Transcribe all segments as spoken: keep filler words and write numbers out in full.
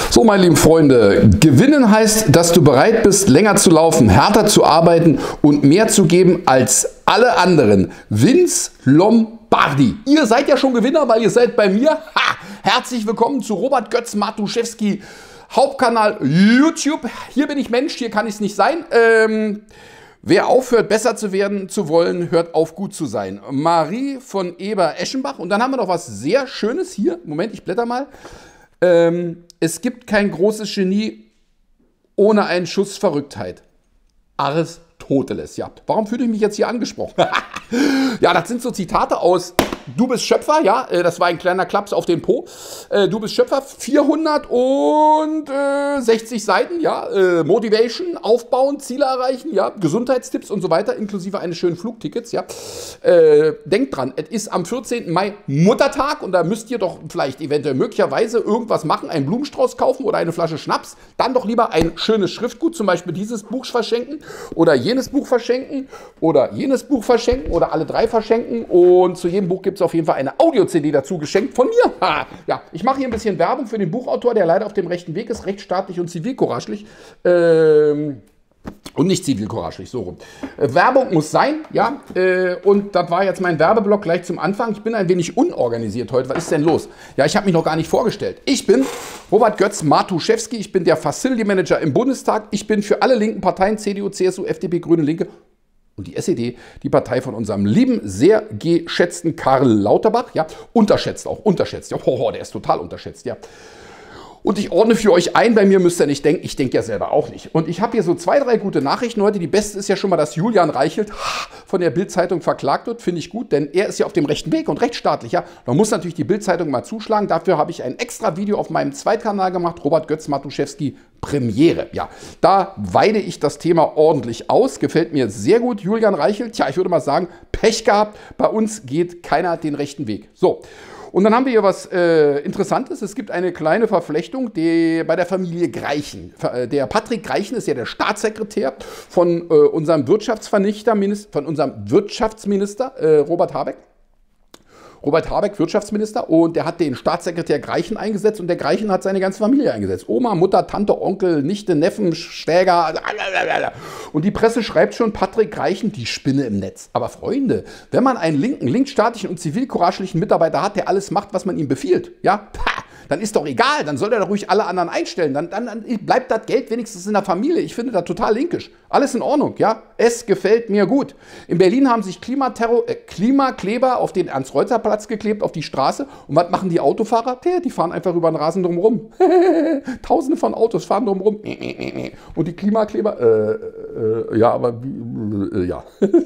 So, meine lieben Freunde, gewinnen heißt, dass du bereit bist, länger zu laufen, härter zu arbeiten und mehr zu geben als alle anderen. Vince Lombardi. Ihr seid ja schon Gewinner, weil ihr seid bei mir. Ha! Herzlich willkommen zu Robert Götz Matuszewski, Hauptkanal YouTube. Hier bin ich Mensch, hier kann ich es nicht sein. Ähm, wer aufhört, besser zu werden zu wollen, hört auf, gut zu sein. Marie von Eber-Eschenbach. Und dann haben wir noch was sehr Schönes hier. Moment, ich blätter mal. Ähm, es gibt kein großes Genie ohne einen Schuss Verrücktheit. Aristoteles, ja. Warum fühle ich mich jetzt hier angesprochen? Ja, das sind so Zitate aus Du bist Schöpfer, ja, das war ein kleiner Klaps auf den Po. Du bist Schöpfer, vierhundertsechzig Seiten, ja, Motivation, aufbauen, Ziele erreichen, ja, Gesundheitstipps und so weiter, inklusive eines schönen Flugtickets, ja. Denkt dran, es ist am vierzehnten Mai Muttertag und da müsst ihr doch vielleicht eventuell möglicherweise irgendwas machen, einen Blumenstrauß kaufen oder eine Flasche Schnaps, dann doch lieber ein schönes Schriftgut, zum Beispiel dieses Buch verschenken oder jenes Buch verschenken oder jenes Buch verschenken oder alle drei verschenken und zu jedem Buch gibt es auf jeden Fall eine Audio-C D dazu geschenkt von mir. Ha. Ja, ich mache hier ein bisschen Werbung für den Buchautor, der leider auf dem rechten Weg ist, rechtsstaatlich und zivilcouragelig. Ähm, und nicht zivilcouragelig, so rum. Äh, Werbung muss sein, ja. Äh, und das war jetzt mein Werbeblock gleich zum Anfang. Ich bin ein wenig unorganisiert heute. Was ist denn los? Ja, ich habe mich noch gar nicht vorgestellt. Ich bin Robert Götz Matuszewski. Ich bin der Facility Manager im Bundestag. Ich bin für alle linken Parteien, C D U, C S U, F D P, Grüne, Linke und die S E D, die Partei von unserem lieben, sehr geschätzten Karl Lauterbach, ja, unterschätzt auch, unterschätzt, ja, hoho, der ist total unterschätzt, ja. Und ich ordne für euch ein, bei mir müsst ihr nicht denken, ich denke ja selber auch nicht. Und ich habe hier so zwei, drei gute Nachrichten heute. Die beste ist ja schon mal, dass Julian Reichelt von der Bild-Zeitung verklagt wird, finde ich gut, denn er ist ja auf dem rechten Weg und rechtsstaatlich, ja. Da muss natürlich die Bild-Zeitung mal zuschlagen. Dafür habe ich ein extra Video auf meinem Zweitkanal gemacht, Robert Götz Matuszewski Premiere. Ja, da weide ich das Thema ordentlich aus. Gefällt mir sehr gut. Julian Reichelt, tja, ich würde mal sagen, Pech gehabt. Bei uns geht keiner den rechten Weg. So. Und dann haben wir hier was äh, Interessantes. Es gibt eine kleine Verflechtung die, bei der Familie Greichen. Der Patrick Greichen ist ja der Staatssekretär von äh, unserem Wirtschaftsvernichter, von unserem Wirtschaftsminister äh, Robert Habeck. Robert Habeck, Wirtschaftsminister, und der hat den Staatssekretär Greichen eingesetzt und der Greichen hat seine ganze Familie eingesetzt. Oma, Mutter, Tante, Onkel, Nichte, Neffen, Schwäger. Und die Presse schreibt schon, Patrick Greichen, die Spinne im Netz. Aber Freunde, wenn man einen linken, linksstaatlichen und zivilcouraglichen Mitarbeiter hat, der alles macht, was man ihm befiehlt, ja, dann ist doch egal, dann soll er doch ruhig alle anderen einstellen. Dann, dann, dann bleibt das Geld wenigstens in der Familie. Ich finde das total linkisch. Alles in Ordnung, ja. Es gefällt mir gut. In Berlin haben sich Klimaterror, äh, Klimakleber auf den Ernst-Reuter-Platz geklebt, auf die Straße. Und was machen die Autofahrer? Ja, die fahren einfach über den Rasen drumherum. Tausende von Autos fahren drumherum. Und die Klimakleber, äh, äh, ja, aber, äh, ja.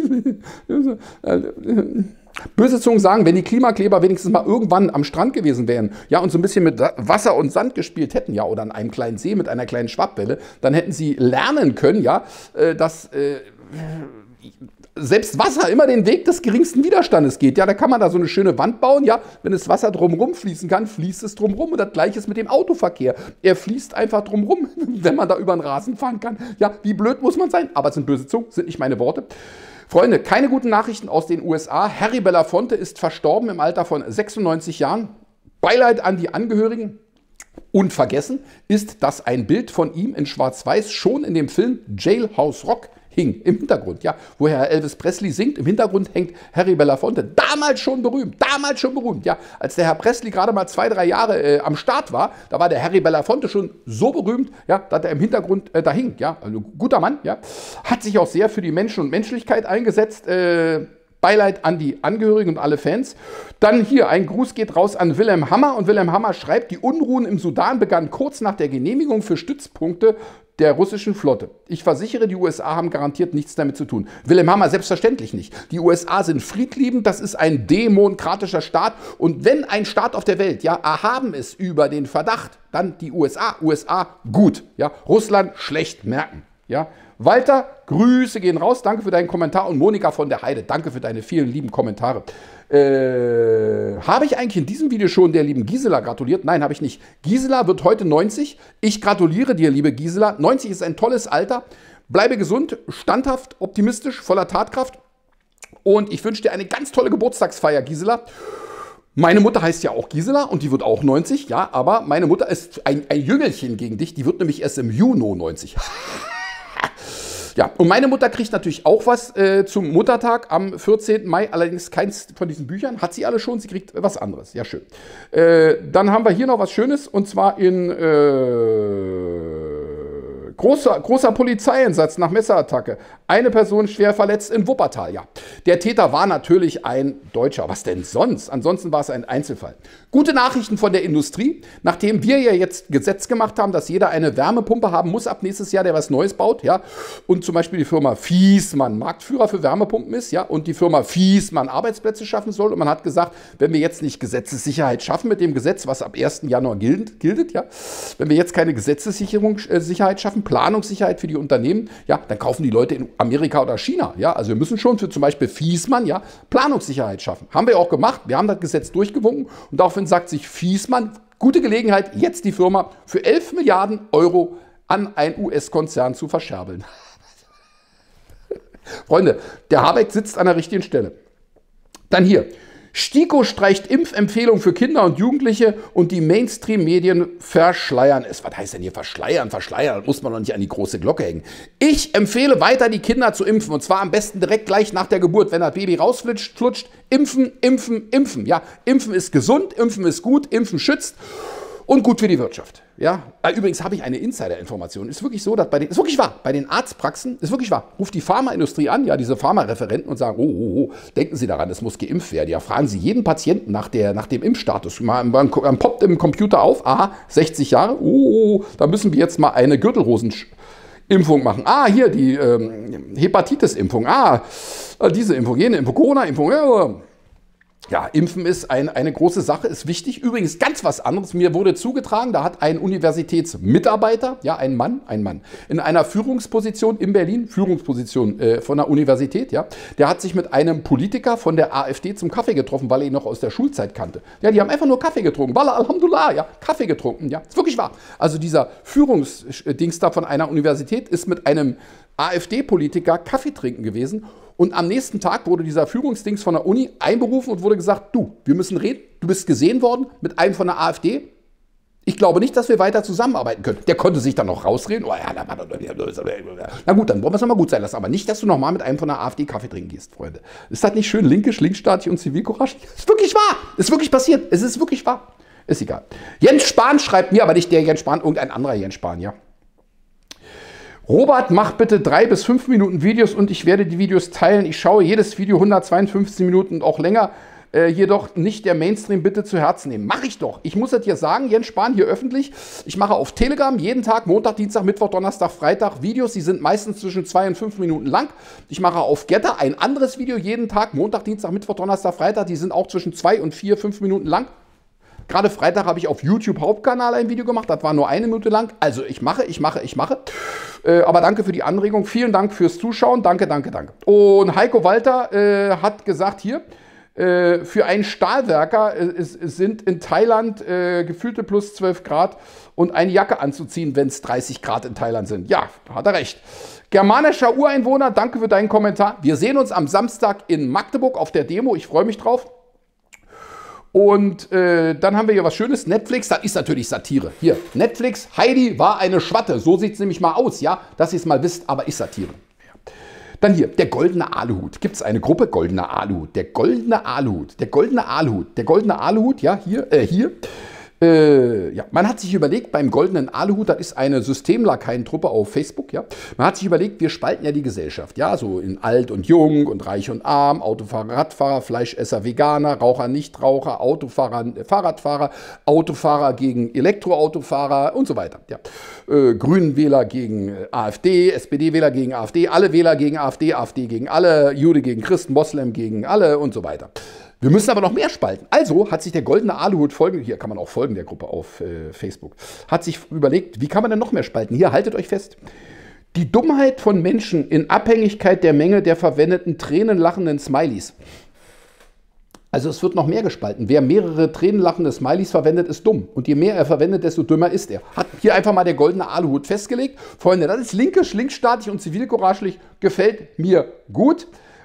Böse Zungen sagen, wenn die Klimakleber wenigstens mal irgendwann am Strand gewesen wären, ja, und so ein bisschen mit Wasser und Sand gespielt hätten, ja, oder an einem kleinen See mit einer kleinen Schwappwelle, dann hätten sie lernen können, ja, dass äh, selbst Wasser immer den Weg des geringsten Widerstandes geht. Ja, da kann man da so eine schöne Wand bauen, ja, wenn das Wasser drumherum fließen kann, fließt es drumherum. Und das Gleiche ist mit dem Autoverkehr. Er fließt einfach drumherum, wenn man da über den Rasen fahren kann. Ja, wie blöd muss man sein? Aber es sind böse Zungen, sind nicht meine Worte. Freunde, keine guten Nachrichten aus den U S A. Harry Belafonte ist verstorben im Alter von sechsundneunzig Jahren. Beileid an die Angehörigen. Unvergessen ist, dass ein Bild von ihm in Schwarz-Weiß schon in dem Film Jailhouse Rock hing, im Hintergrund, ja, wo Herr Elvis Presley singt, im Hintergrund hängt Harry Belafonte, damals schon berühmt, damals schon berühmt, ja, als der Herr Presley gerade mal zwei, drei Jahre äh, am Start war, da war der Harry Belafonte schon so berühmt, ja, dass er im Hintergrund äh, da hing, ja, also guter Mann, ja, hat sich auch sehr für die Menschen und Menschlichkeit eingesetzt, äh, Beileid an die Angehörigen und alle Fans. Dann hier, ein Gruß geht raus an Wilhelm Hammer. Und Wilhelm Hammer schreibt, die Unruhen im Sudan begannen kurz nach der Genehmigung für Stützpunkte der russischen Flotte. Ich versichere, die U S A haben garantiert nichts damit zu tun. Wilhelm Hammer, selbstverständlich nicht. Die U S A sind friedliebend, das ist ein demokratischer Staat. Und wenn ein Staat auf der Welt, ja, erhaben ist über den Verdacht, dann die U S A. U S A, gut. Ja, Russland, schlecht, merken. Ja, Walter, Grüße gehen raus. Danke für deinen Kommentar. Und Monika von der Heide, danke für deine vielen lieben Kommentare. Äh, habe ich eigentlich in diesem Video schon der lieben Gisela gratuliert? Nein, habe ich nicht. Gisela wird heute neunzig. Ich gratuliere dir, liebe Gisela. neunzig ist ein tolles Alter. Bleibe gesund, standhaft, optimistisch, voller Tatkraft. Und ich wünsche dir eine ganz tolle Geburtstagsfeier, Gisela. Meine Mutter heißt ja auch Gisela und die wird auch neunzig, ja, aber meine Mutter ist ein, ein Jüngelchen gegen dich, die wird nämlich erst im Juni neunzig. Ja, und meine Mutter kriegt natürlich auch was äh, zum Muttertag am vierzehnten Mai, allerdings keins von diesen Büchern, hat sie alle schon, sie kriegt was anderes, ja schön. Äh, dann haben wir hier noch was Schönes und zwar in äh, großer, großer Polizeieinsatz nach Messerattacke. Eine Person schwer verletzt in Wuppertal, ja. Der Täter war natürlich ein Deutscher, was denn sonst? Ansonsten war es ein Einzelfall. Gute Nachrichten von der Industrie, nachdem wir ja jetzt Gesetz gemacht haben, dass jeder eine Wärmepumpe haben muss ab nächstes Jahr, der was Neues baut, ja, und zum Beispiel die Firma Viessmann Marktführer für Wärmepumpen ist, ja, und die Firma Viessmann Arbeitsplätze schaffen soll. Und man hat gesagt, wenn wir jetzt nicht Gesetzessicherheit schaffen mit dem Gesetz, was ab ersten Januar gilt, gilt ja, wenn wir jetzt keine Gesetzessicherung, äh, Sicherheit schaffen, Planungssicherheit für die Unternehmen, ja, dann kaufen die Leute in Amerika oder China, ja, also wir müssen schon für zum Beispiel Viessmann, ja, Planungssicherheit schaffen. Haben wir auch gemacht, wir haben das Gesetz durchgewunken und daraufhin sagt sich Viessmann, gute Gelegenheit, jetzt die Firma für elf Milliarden Euro an einen U S-Konzern zu verscherbeln. Freunde, der Habeck sitzt an der richtigen Stelle. Dann hier. STIKO streicht Impfempfehlung für Kinder und Jugendliche und die Mainstream-Medien verschleiern es. Was heißt denn hier verschleiern? Verschleiern, das muss man doch nicht an die große Glocke hängen. Ich empfehle weiter, die Kinder zu impfen und zwar am besten direkt gleich nach der Geburt, wenn das Baby rausflutscht, flutscht, impfen, impfen, impfen. Ja, impfen ist gesund, impfen ist gut, impfen schützt. Und gut für die Wirtschaft. Ja? Übrigens habe ich eine Insider-Information. Ist wirklich so, dass bei den, ist wirklich wahr, bei den Arztpraxen, ist wirklich wahr, ruft die Pharmaindustrie an, ja, diese Pharmareferenten und sagen, oh, oh, oh, denken Sie daran, es muss geimpft werden. Ja, fragen Sie jeden Patienten nach, der, nach dem Impfstatus. Man, man, man poppt im Computer auf, aha, sechzig Jahre, oh, oh, oh, da müssen wir jetzt mal eine Gürtelrosenimpfung machen. Ah, hier die ähm, Hepatitis-Impfung. Ah, diese Impfung, jene Impfung, Corona-Impfung. Ja, Ja, Impfen ist ein, eine große Sache, ist wichtig. Übrigens ganz was anderes. Mir wurde zugetragen, da hat ein Universitätsmitarbeiter, ja, ein Mann, ein Mann, in einer Führungsposition in Berlin, Führungsposition äh, von der Universität, ja, der hat sich mit einem Politiker von der AfD zum Kaffee getroffen, weil er ihn noch aus der Schulzeit kannte. Ja, die haben einfach nur Kaffee getrunken. Wallah, Alhamdulillah, ja, Kaffee getrunken, ja, ist wirklich wahr. Also dieser Führungsdings da von einer Universität ist mit einem AfD-Politiker Kaffee trinken gewesen. Und am nächsten Tag wurde dieser Führungsdings von der Uni einberufen und wurde gesagt, du, wir müssen reden, du bist gesehen worden mit einem von der AfD. Ich glaube nicht, dass wir weiter zusammenarbeiten können. Der konnte sich dann noch rausreden. Oh ja, na gut, dann wollen wir es nochmal gut sein lassen. Aber nicht, dass du nochmal mit einem von der AfD Kaffee trinken gehst, Freunde. Ist das nicht schön linkisch, linksstaatlich und zivilcourage? Ist wirklich wahr. Ist wirklich passiert. Es ist wirklich wahr. Ist egal. Jens Spahn schreibt mir, aber nicht der Jens Spahn, irgendein anderer Jens Spahn, ja. Robert, mach bitte drei bis fünf Minuten Videos und ich werde die Videos teilen. Ich schaue jedes Video hundertzweiundfünfzig Minuten und auch länger. Äh, jedoch nicht der Mainstream bitte zu Herzen nehmen. Mache ich doch. Ich muss das hier sagen, Jens Spahn hier öffentlich. Ich mache auf Telegram jeden Tag, Montag, Dienstag, Mittwoch, Donnerstag, Freitag Videos. Die sind meistens zwischen zwei und fünf Minuten lang. Ich mache auf Getter ein anderes Video jeden Tag, Montag, Dienstag, Mittwoch, Donnerstag, Freitag. Die sind auch zwischen zwei und vier, fünf Minuten lang. Gerade Freitag habe ich auf YouTube Hauptkanal ein Video gemacht, das war nur eine Minute lang. Also ich mache, ich mache, ich mache. Äh, aber danke für die Anregung, vielen Dank fürs Zuschauen, danke, danke, danke. Und Heiko Walter äh, hat gesagt hier, äh, für einen Stahlwerker äh, es, es sind in Thailand äh, gefühlte plus zwölf Grad und eine Jacke anzuziehen, wenn es dreißig Grad in Thailand sind. Ja, hat er recht. Germanischer Ureinwohner, danke für deinen Kommentar. Wir sehen uns am Samstag in Magdeburg auf der Demo, ich freue mich drauf. Und äh, dann haben wir hier was Schönes, Netflix, das ist natürlich Satire. Hier, Netflix, Heidi war eine Schwatte, so sieht es nämlich mal aus, ja, dass ihr es mal wisst, aber ist Satire. Ja. Dann hier, der goldene Aluhut. Gibt es eine Gruppe, goldener Aluhut, der goldene Aluhut, der goldene Aluhut, der goldene Aluhut, ja, hier, äh, hier. Äh, ja, man hat sich überlegt, beim goldenen Aluhut, das ist eine Systemlakaientruppe auf Facebook, ja. Man hat sich überlegt, wir spalten ja die Gesellschaft, ja, so in alt und jung und reich und arm, Autofahrer, Radfahrer, Fleischesser, Veganer, Raucher, Nichtraucher, Autofahrer, Fahrradfahrer, Autofahrer gegen Elektroautofahrer und so weiter, ja. Äh, Grünenwähler gegen AfD, S P D-Wähler gegen AfD, alle Wähler gegen AfD, AfD gegen alle, Jude gegen Christen, Moslem gegen alle und so weiter. Wir müssen aber noch mehr spalten. Also hat sich der goldene Aluhut folgende, hier kann man auch folgen der Gruppe auf äh, Facebook, hat sich überlegt, wie kann man denn noch mehr spalten? Hier, haltet euch fest. Die Dummheit von Menschen in Abhängigkeit der Menge der verwendeten tränenlachenden Smileys. Also es wird noch mehr gespalten. Wer mehrere tränenlachende Smileys verwendet, ist dumm. Und je mehr er verwendet, desto dümmer ist er. Hat hier einfach mal der goldene Aluhut festgelegt. Freunde, das ist linkisch, linksstaatlich und zivilcouragelig. Gefällt mir gut.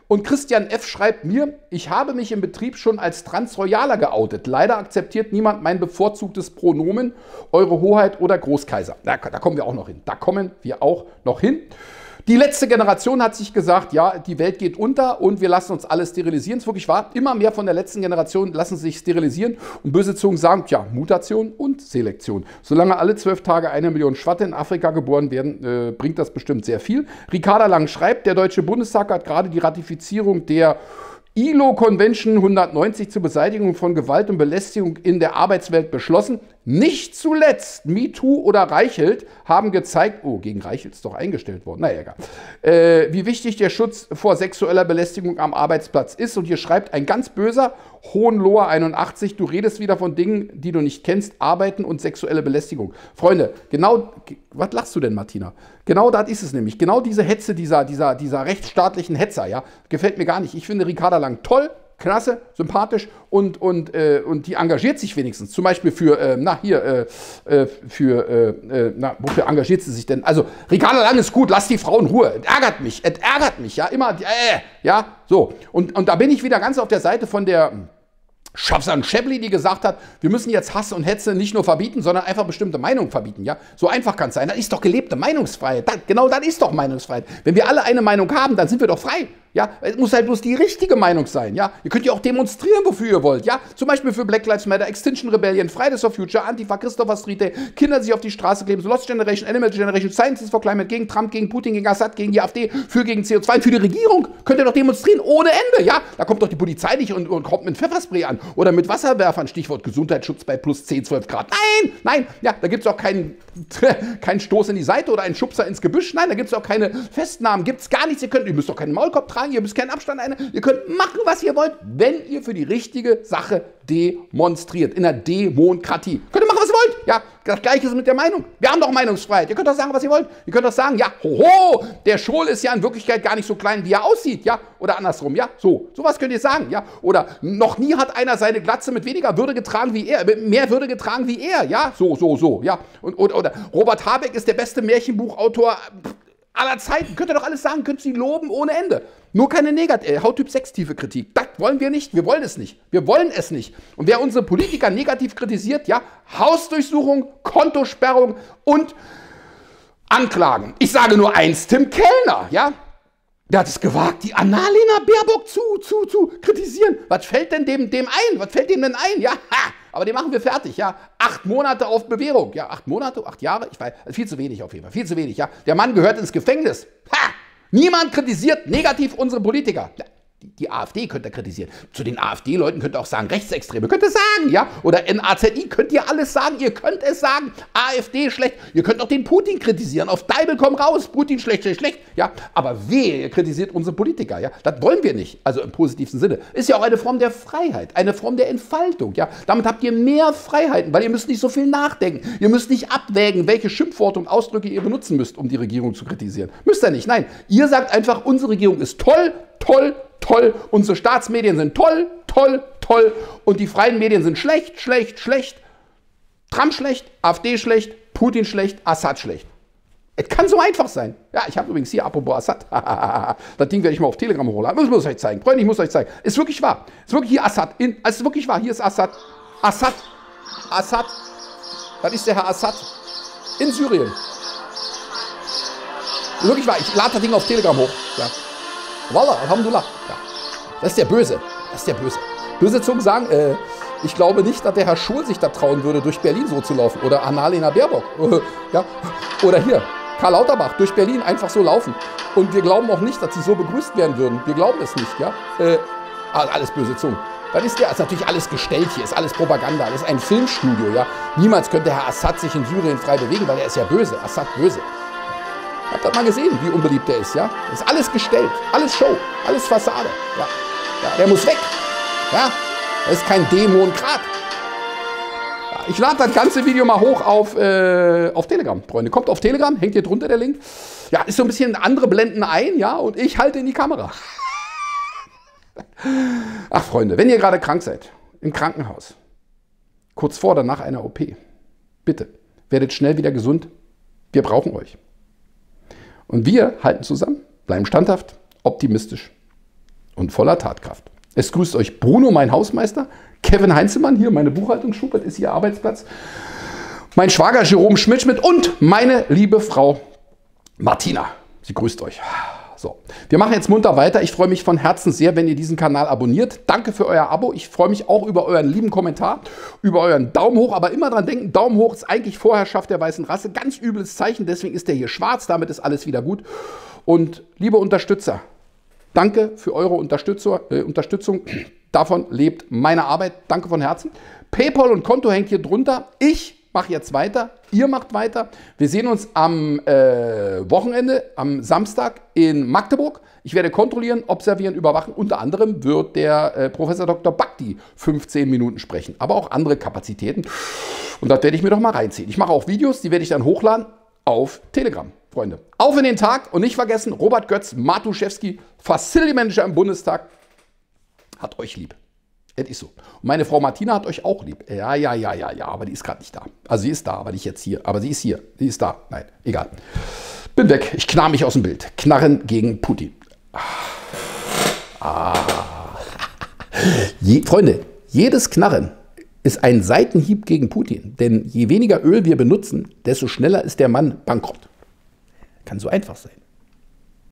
Und Christian F. schreibt mir, ich habe mich im Betrieb schon als Transroyaler geoutet. Leider akzeptiert niemand mein bevorzugtes Pronomen, Eure Hoheit oder Großkaiser. Da, da kommen wir auch noch hin. Da kommen wir auch noch hin. Die letzte Generation hat sich gesagt, ja, die Welt geht unter und wir lassen uns alle sterilisieren. Das ist wirklich wahr. Immer mehr von der letzten Generation lassen sich sterilisieren. Und böse Zungen sagen, tja, Mutation und Selektion. Solange alle zwölf Tage eine Million Schwatte in Afrika geboren werden, äh, bringt das bestimmt sehr viel. Ricarda Lang schreibt, der Deutsche Bundestag hat gerade die Ratifizierung der I L O-Convention hundertneunzig zur Beseitigung von Gewalt und Belästigung in der Arbeitswelt beschlossen. Nicht zuletzt MeToo oder Reichelt haben gezeigt, oh, gegen Reichelt ist doch eingestellt worden, naja, egal, äh, wie wichtig der Schutz vor sexueller Belästigung am Arbeitsplatz ist. Und hier schreibt ein ganz böser Hohenloher einundachtzig, du redest wieder von Dingen, die du nicht kennst, Arbeiten und sexuelle Belästigung. Freunde, genau, was lachst du denn, Martina? Genau das ist es nämlich. Genau diese Hetze dieser, dieser, dieser rechtsstaatlichen Hetzer, ja, gefällt mir gar nicht. Ich finde Ricarda Lang toll, klasse, sympathisch und, und, äh, und die engagiert sich wenigstens. Zum Beispiel für, äh, na hier, äh, äh, für, äh, na, wofür engagiert sie sich denn? Also, Ricarda Lang ist gut, lass die Frau in Ruhe. Es ärgert mich, es ärgert mich, ja, immer, äh, ja, so. Und, und da bin ich wieder ganz auf der Seite von der Schafsan Schäbli, die gesagt hat, wir müssen jetzt Hass und Hetze nicht nur verbieten, sondern einfach bestimmte Meinungen verbieten. Ja? So einfach kann es sein. Das ist doch gelebte Meinungsfreiheit. Das, genau das ist doch Meinungsfreiheit. Wenn wir alle eine Meinung haben, dann sind wir doch frei. Ja? Es muss halt bloß die richtige Meinung sein. Ja? Ihr könnt ja auch demonstrieren, wofür ihr wollt. Ja? Zum Beispiel für Black Lives Matter, Extinction Rebellion, Fridays for Future, Antifa, Christopher Street Day, Kinder, die sich auf die Straße kleben, so Lost Generation, Animal Generation, Scientists for Climate, gegen Trump, gegen Putin, gegen Assad, gegen die AfD, für gegen C O zwei, für die Regierung. Könnt ihr doch demonstrieren ohne Ende. Ja? Da kommt doch die Polizei nicht und, und kommt mit Pfefferspray an oder mit Wasserwerfer. Stichwort Gesundheitsschutz bei plus zehn, zwölf Grad. Nein, nein, ja, da gibt es auch keinen, keinen Stoß in die Seite oder einen Schubser ins Gebüsch. Nein, da gibt es auch keine Festnahmen, gibt es gar nichts. Ihr, könnt, ihr müsst doch keinen Maulkorb tragen, ihr müsst keinen Abstand ein. Ihr könnt machen, was ihr wollt, wenn ihr für die richtige Sache demonstriert. In der Demokratie. Könnt ihr machen, was ihr wollt. Ja, das Gleiche ist mit der Meinung. Wir haben doch Meinungsfreiheit. Ihr könnt doch sagen, was ihr wollt. Ihr könnt doch sagen, ja, hoho, der Scholl ist ja in Wirklichkeit gar nicht so klein, wie er aussieht. Ja, oder andersrum. Ja, so. Sowas könnt ihr sagen. Ja, oder noch nie hat einer seine Glatze mit weniger Würde getragen wie er, mit mehr Würde getragen wie er. Ja, so, so, so. Ja, und, und, oder Robert Habeck ist der beste Märchenbuchautor aller Zeiten. Könnt ihr doch alles sagen, könnt ihr sie loben ohne Ende. Nur keine Negat äh, Hauttyp sechs tiefe Kritik. Das wollen wir nicht. Wir wollen es nicht. Wir wollen es nicht. Und wer unsere Politiker negativ kritisiert, ja, Hausdurchsuchung, Kontosperrung und Anklagen. Ich sage nur eins, Tim Kellner, ja, der hat es gewagt, die Annalena Baerbock zu, zu, zu kritisieren. Was fällt denn dem, dem ein? Was fällt dem denn ein? Ja, ha, aber den machen wir fertig, ja. Acht Monate auf Bewährung. Ja, acht Monate, acht Jahre, ich weiß, viel zu wenig auf jeden Fall, viel zu wenig, ja. Der Mann gehört ins Gefängnis. Ha! Niemand kritisiert negativ unsere Politiker. Ja, die, die AfD könnt ihr kritisieren. Zu den AfD-Leuten könnt ihr auch sagen, Rechtsextreme könnt ihr sagen, ja. Oder N A Z I könnt ihr alles sagen, ihr könnt es sagen. AfD schlecht. Ihr könnt auch den Putin kritisieren. Auf Deibel komm raus, Putin schlecht, schlecht, schlecht. Ja, aber wehe, ihr kritisiert unsere Politiker, ja. Das wollen wir nicht. Also im positivsten Sinne. Ist ja auch eine Form der Freiheit, eine Form der Entfaltung, ja. Damit habt ihr mehr Freiheiten, weil ihr müsst nicht so viel nachdenken. Ihr müsst nicht abwägen, welche Schimpfworte und Ausdrücke ihr benutzen müsst, um die Regierung zu kritisieren. Müsst ihr nicht. Nein, ihr sagt einfach, unsere Regierung ist toll, toll, toll. Unsere Staatsmedien sind toll, toll, toll. Und die freien Medien sind schlecht, schlecht, schlecht. Trump schlecht, AfD schlecht, Putin schlecht, Assad schlecht. Es kann so einfach sein. Ja, ich habe übrigens hier, apropos Assad, das Ding werde ich mal auf Telegram hochladen. Ich muss euch zeigen. Freunde, ich muss euch zeigen. Ist wirklich wahr. Ist wirklich hier Assad. In, ist wirklich wahr. Hier ist Assad. Assad. Assad. Das ist der Herr Assad. In Syrien. Ist wirklich wahr. Ich lade das Ding auf Telegram hoch. Ja. Wallah, Alhamdulillah. Ja. Das ist der Böse. Das ist der Böse. Böse Zungen sagen, äh, ich glaube nicht, dass der Herr Schul sich da trauen würde, durch Berlin so zu laufen. Oder Annalena Baerbock. Ja. Oder hier, Karl Lauterbach, durch Berlin einfach so laufen. Und wir glauben auch nicht, dass sie so begrüßt werden würden. Wir glauben es nicht. Ja. Äh, alles böse Zungen. Das ist ja, ist natürlich alles gestellt hier, ist alles Propaganda, das ist ein Filmstudio. Ja. Niemals könnte Herr Assad sich in Syrien frei bewegen, weil er ist ja böse. Assad böse. Habt ihr mal gesehen, wie unbeliebt er ist, ja? Das ist alles gestellt, alles Show, alles Fassade, ja. Ja, der muss weg, ja? Das ist kein Dämonengrad. Ja, ich lade das ganze Video mal hoch auf, äh, auf Telegram, Freunde. Kommt auf Telegram, hängt hier drunter der Link. Ja, ist so ein bisschen, andere blenden ein, ja, und ich halte in die Kamera. Ach, Freunde, wenn ihr gerade krank seid, im Krankenhaus, kurz vor oder nach einer O P, bitte, werdet schnell wieder gesund. Wir brauchen euch. Und wir halten zusammen, bleiben standhaft, optimistisch. und voller Tatkraft. Es grüßt euch Bruno, mein Hausmeister, Kevin Heinzelmann, hier meine Buchhaltungsschule, das ist Ihr Arbeitsplatz, mein Schwager Jerome Schmidt-Schmidt und meine liebe Frau Martina. Sie grüßt euch. So, wir machen jetzt munter weiter. Ich freue mich von Herzen sehr, wenn ihr diesen Kanal abonniert. Danke für euer Abo. Ich freue mich auch über euren lieben Kommentar, über euren Daumen hoch. Aber immer dran denken, Daumen hoch ist eigentlich Vorherrschaft der weißen Rasse. Ganz übles Zeichen, deswegen ist der hier schwarz. Damit ist alles wieder gut. Und liebe Unterstützer, danke für eure Unterstützung. Äh, Unterstützung. Davon lebt meine Arbeit. Danke von Herzen. PayPal und Konto hängt hier drunter. Ich mache jetzt weiter, ihr macht weiter. Wir sehen uns am äh, Wochenende, am Samstag in Magdeburg. Ich werde kontrollieren, observieren, überwachen. Unter anderem wird der äh, Professor Doktor Bhakdi fünfzehn Minuten sprechen, aber auch andere Kapazitäten. Und das werde ich mir doch mal reinziehen. Ich mache auch Videos, die werde ich dann hochladen auf Telegram, Freunde. Auf in den Tag und nicht vergessen, Robert Götz Matuszewski, Facility Manager im Bundestag, hat euch lieb. Es ist so. Und meine Frau Martina hat euch auch lieb. Ja, ja, ja, ja, ja, aber die ist gerade nicht da. Also sie ist da, aber nicht jetzt hier. Aber sie ist hier. Sie ist da. Nein, egal. Bin weg. Ich knarre mich aus dem Bild. Knarren gegen Putin. Ah. Ah. Je, Freunde, jedes Knarren ist ein Seitenhieb gegen Putin. Denn je weniger Öl wir benutzen, desto schneller ist der Mann bankrott. Kann so einfach sein.